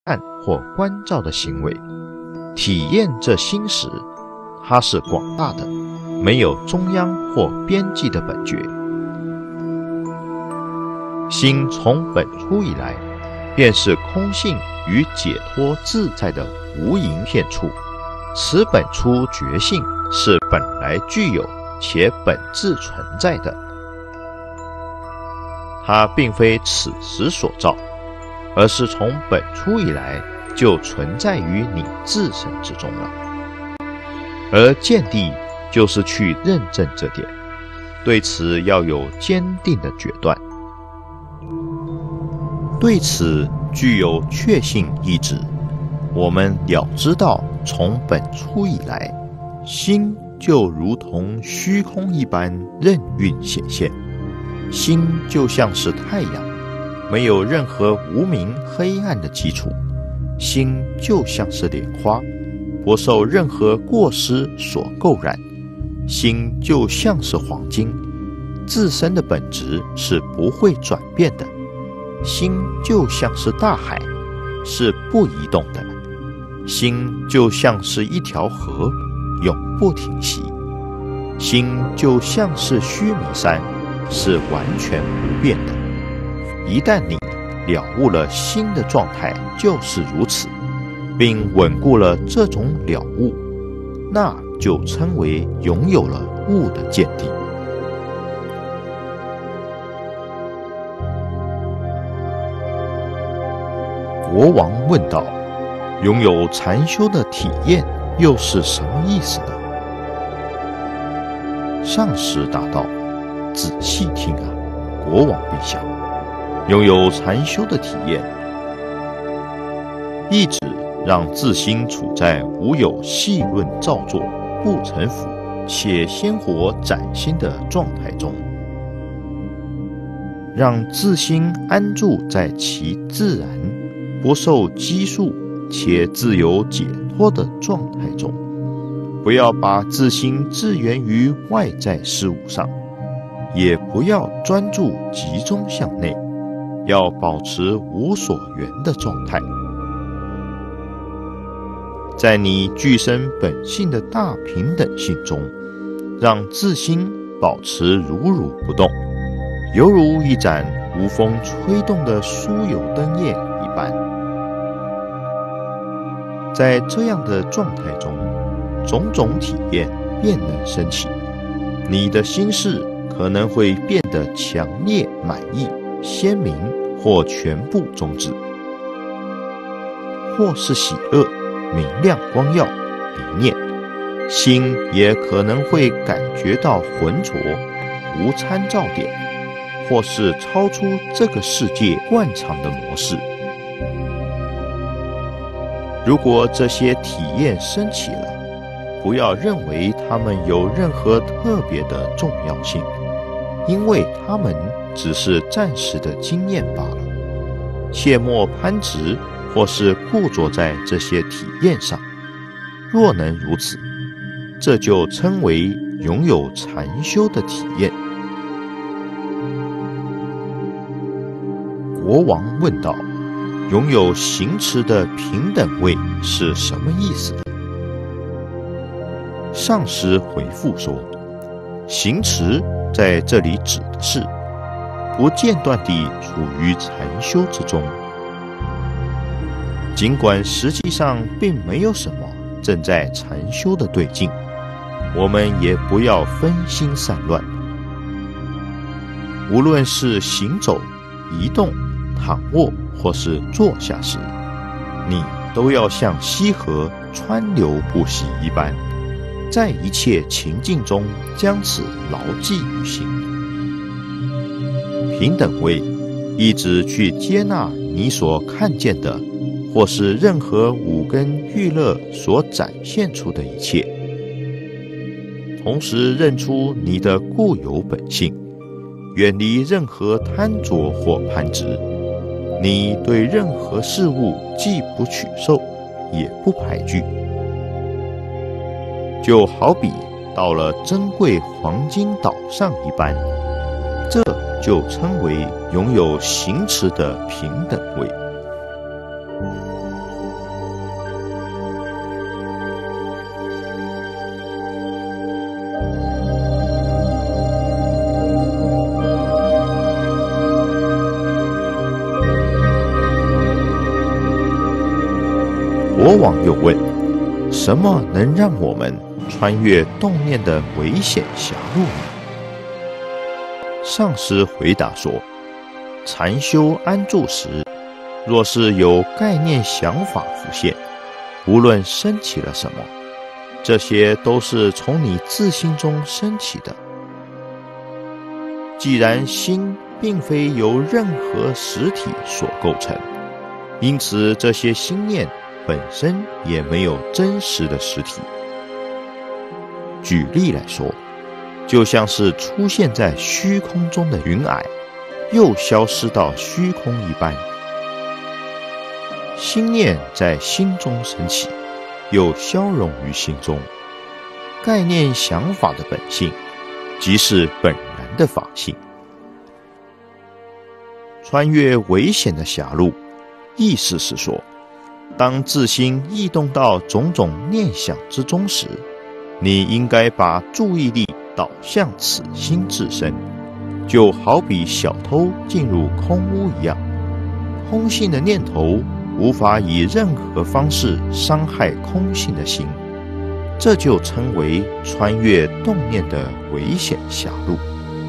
看或关照的行为。体验这心时，它是广大的，没有中央或边际的本觉。心从本初以来，便是空性与解脱自在的无垠片处。此本初觉性是本来具有且本自存在的，它并非此时所造，而是从本初以来就存在于你自身之中了。而见地就是去认证这点，对此要有坚定的决断，对此具有确信意志。我们了知道，从本初以来，心就如同虚空一般任运显现。心就像是太阳，没有任何无明黑暗的基础。心就像是莲花，不受任何过失所垢染。心就像是黄金，自身的本质是不会转变的。心就像是大海，是不移动的。心就像是一条河，永不停息。心就像是须弥山，是完全不变的。一旦你了悟了心的状态就是如此，并稳固了这种了悟，那就称为拥有了悟的见地。国王问道：拥有禅修的体验又是什么意思呢？上师答道：仔细听啊，国王陛下，拥有禅修的体验，意指让自心处在无有细论造作、不成腐且鲜活崭新的状态中，让自心安住在其自然、不受拘束且自由解脱的状态中。不要把自心置缘于外在事物上，也不要专注集中向内，要保持无所缘的状态。在你具身本性的大平等性中，让自心保持如如不动，犹如一盏无风吹动的酥油灯焰一般。在这样的状态中，种种体验便能升起，你的心事可能会变得强烈、满意、鲜明，或全部终止，或是喜乐、明亮、光耀、一念。心也可能会感觉到浑浊、无参照点，或是超出这个世界惯常的模式。如果这些体验升起了，不要认为它们有任何特别的重要性，因为它们只是暂时的经验罢了。切莫攀执或是固着在这些体验上。若能如此，这就称为拥有禅修的体验。国王问道：拥有行持的平等位是什么意思呢？上师回复说：行持在这里指的是不间断地处于禅修之中，尽管实际上并没有什么正在禅修的对境，我们也不要分心散乱。无论是行走、移动、躺卧或是坐下时，你都要像溪河川流不息一般，在一切情境中将此牢记于心。平等位一直去接纳你所看见的，或是任何五根欲乐所展现出的一切，同时认出你的固有本性，远离任何贪着或攀执。你对任何事物既不取受，也不排拒，就好比到了珍贵黄金岛上一般，这就称为拥有行持的平等位。 国王又问：什么能让我们穿越动念的危险狭路呢？上师回答说：禅修安住时，若是有概念想法浮现，无论升起了什么，这些都是从你自心中升起的。既然心并非由任何实体所构成，因此这些心念本身也没有真实的实体。举例来说，就像是出现在虚空中的云霭，又消失到虚空一般。心念在心中升起，又消融于心中。概念想法的本性，即是本然的法性。穿越危险的狭路，意思是说，当自心异动到种种念想之中时，你应该把注意力导向此心自身，就好比小偷进入空屋一样，空性的念头无法以任何方式伤害空性的心，这就称为穿越动念的危险狭路。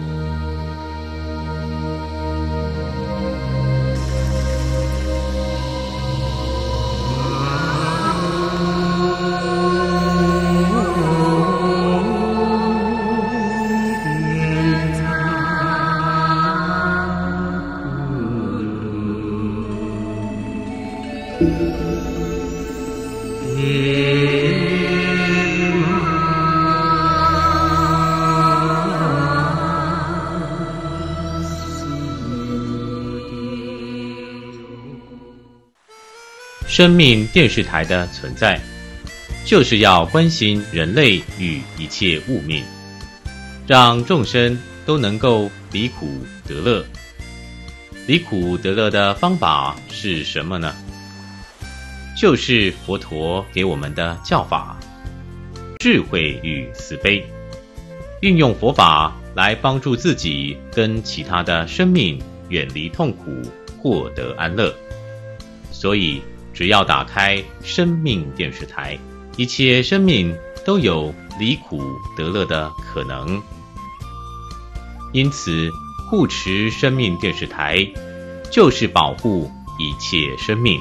生命电视台的存在，就是要关心人类与一切物命，让众生都能够离苦得乐。离苦得乐的方法是什么呢？就是佛陀给我们的教法，智慧与慈悲，运用佛法来帮助自己跟其他的生命远离痛苦，获得安乐。所以只要打开生命电视台，一切生命都有离苦得乐的可能。因此护持生命电视台，就是保护一切生命。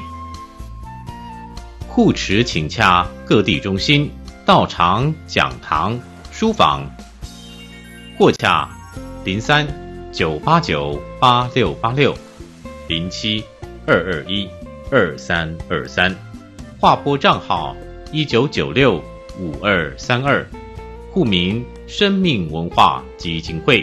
护持请洽各地中心、道场、讲堂、书房，或洽03-9898607607-221-2323，划拨账号19965232，户名生命文化基金会。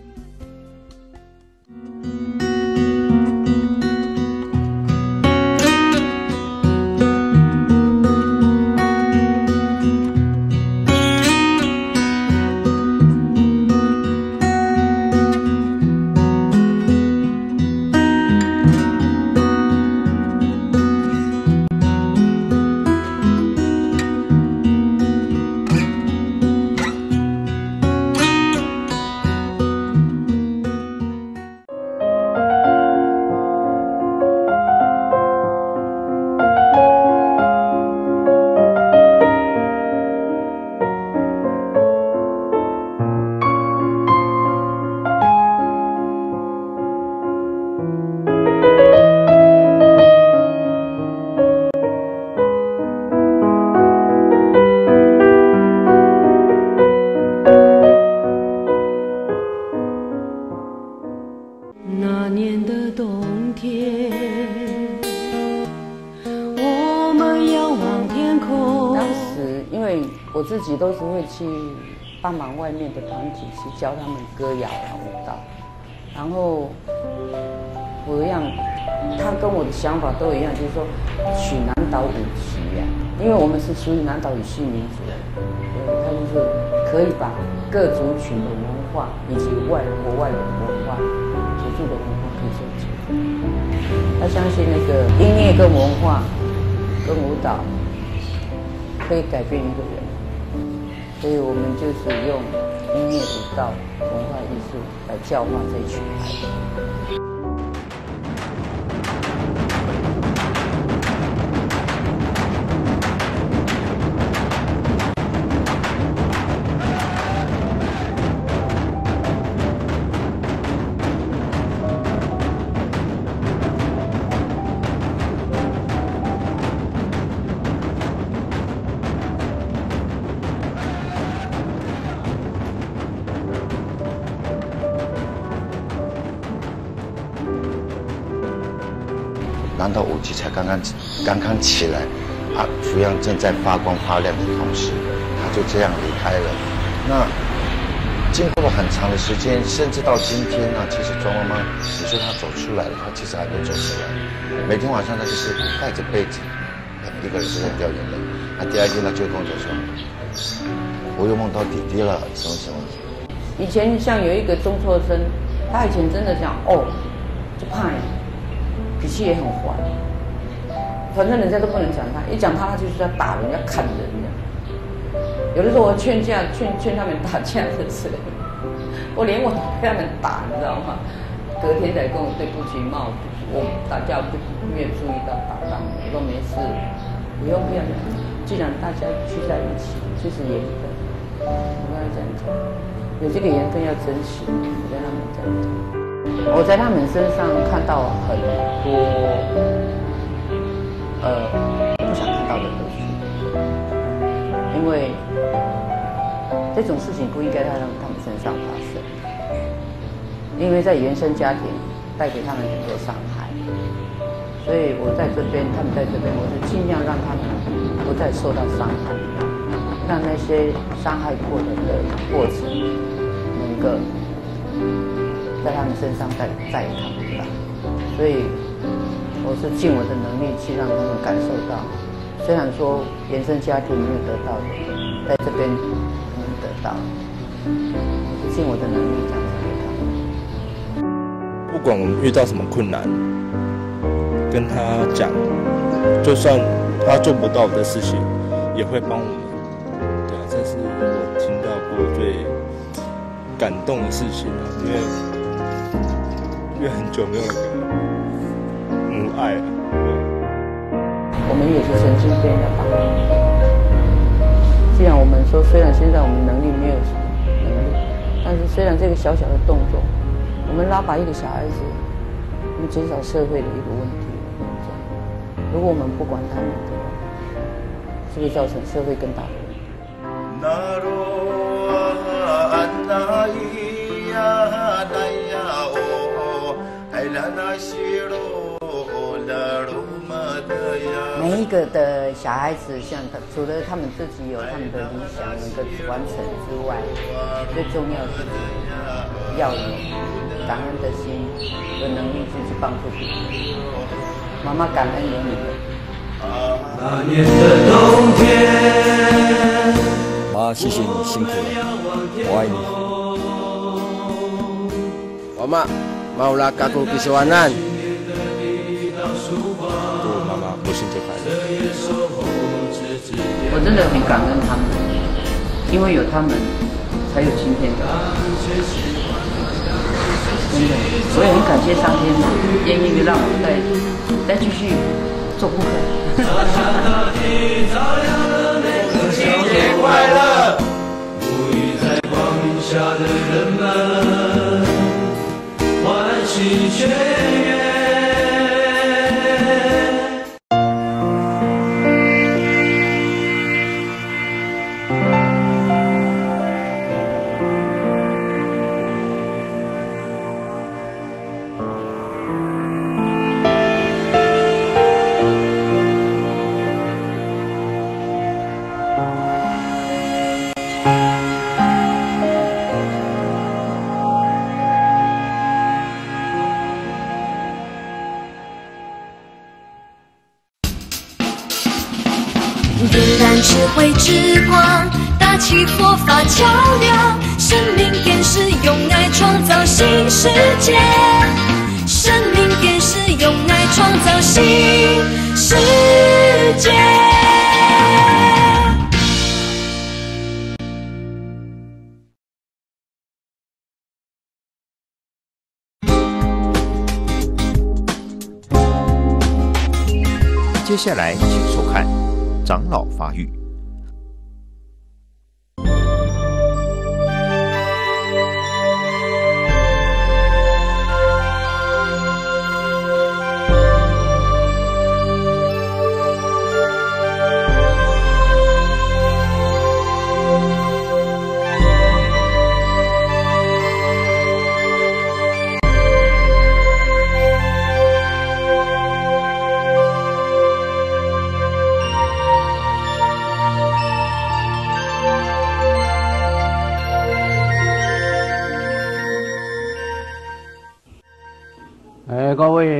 那年的冬天，我们仰望天空。 当时因为我自己都是会去帮忙外面的团体去教他们歌谣啊舞蹈，然后我一样，他跟我的想法都一样，就是说取南岛舞旗呀，因为我们是属于南岛语系民族，他就是可以把各族群的文化以及国外的文化。的文化可以做结合，他相信那个音乐跟文化跟舞蹈可以改变一个人，所以我们就是用音乐、舞蹈、文化艺术来教化这一群孩子。 3到5级才刚刚起来，图样正在发光发亮的同时，他就这样离开了。那经过了很长的时间，甚至到今天呢，其实庄妈妈，你说她走出来了，她其实还没走出来。每天晚上她就是盖着被子，一个人就在掉眼泪。那第二天她就跟我讲说，我又梦到弟弟了，什么什么。 以前像有一个中辍生，他以前真的讲就怕你，脾气也很坏，反正人家都不能讲他，一讲他就是要打人，要砍人这样。有的时候我劝他们打架的时候，我连我都被他们打，你知道吗？隔天才跟我对不起骂我打架没有注意到打到我说没事，以后不要这样。既然大家聚在一起，就是缘分，我跟他这样讲，有这个缘分要珍惜，我跟他们这样讲。我在他们身上看到很多不想看到的东西，因为这种事情不应该在他们身上发生，因为在原生家庭带给他们很多伤害，所以我在这边，他们在这边，我是尽量让他们不再受到伤害，让那些伤害过的过程能够在他们身上再也看不到，所以我是尽我的能力去让他们感受到，虽然说原生家庭没有得到的，在这边能得到，我是尽我的能力这样子给他们。 不管我们遇到什么困难，跟他讲，就算他做不到的事情，也会帮我们。对啊，这是我听到过最感动的事情了，因为很久没有一个母爱了。 我们也是曾经被人家绑。既然我们说，虽然现在我们能力没有什么能力，但是虽然这个小小的动作，我们拉拔一个小孩子，我们减少社会的一个问题。如果我们不管他们的话，是不是造成社会更大的问题？每一个的小孩子，像除了他们自己有他们的理想能够完成之外，最重要的是要有感恩的心，有能力去帮助别人。妈妈感恩有你们。 那年的冬天， 妈，谢谢你辛苦了，我爱你。 Mau lakak ko kisawanan. 祝妈妈母亲节快乐！ 我真的很感恩他们，因为有他们，才有今天的。真的，我也很感谢上天，愿意让我再继续做功课。 新年快乐！沐浴在光下的人们，欢喜雀跃。 点燃智慧之光，搭起佛法桥梁，生命电视用爱创造新世界，生命电视用爱创造新世界。 接下来请收看长老发育。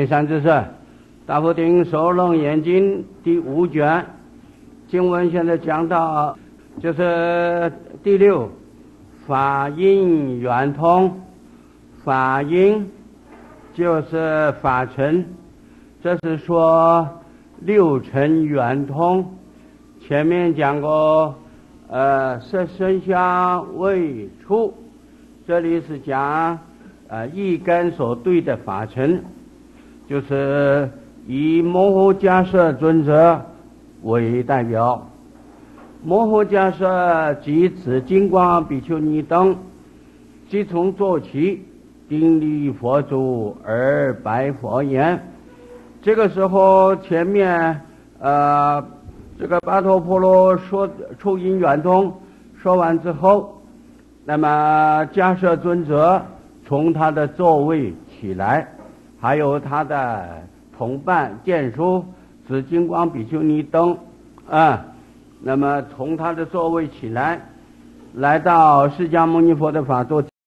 善知识，大佛顶首楞严经第5卷，经文现在讲到就是第6，法音圆通。法音就是法尘，这是说6尘圆通。前面讲过，色声香味触，这里是讲一根所对的法尘，就是以摩诃迦叶尊者为代表。摩诃迦叶及此金光比丘尼等，即从坐起，顶礼佛祖而白佛言。这个时候前面这个巴陀婆罗说触音圆通说完之后，那么迦叶尊者从他的座位起来，还有他的同伴见书紫金光比丘尼等那么从他的座位起来，来到释迦牟尼佛的法座